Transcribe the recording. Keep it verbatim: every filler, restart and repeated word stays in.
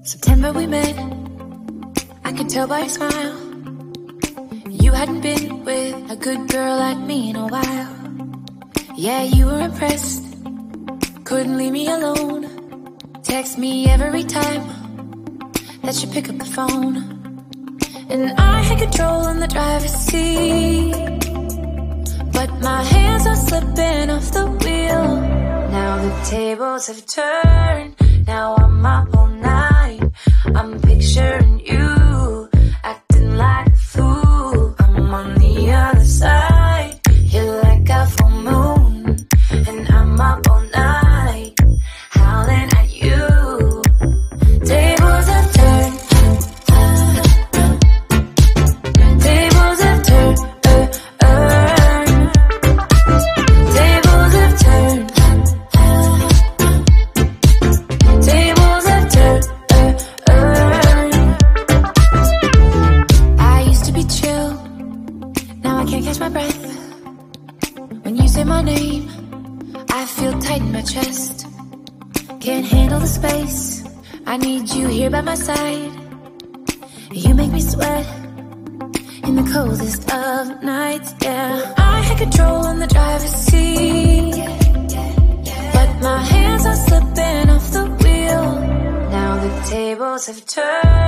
September we met, I could tell by your smile. You hadn't been with a good girl like me in a while. Yeah, you were impressed, couldn't leave me alone. Text me every time that you pick up the phone. And I had control in the driver's seat, but my hands are slipping off the wheel. Now the tables have turned, now I'm up all night. I'm picturing you, acting like a fool. I'm on the other side, you're like a full moon, and I'm up all night, howling at you. Tables have turned, tables have turned, uh, uh. Tables have turned, tables have turned, uh, uh. I used to be chill, now I can't catch my breath. When you say my name, I feel tight in my chest. Can't handle the space, I need you here by my side. You make me sweat in the coldest of nights, yeah. I had control in the driver's seat, but my hands are slipping off the wheel. Now the tables have turned,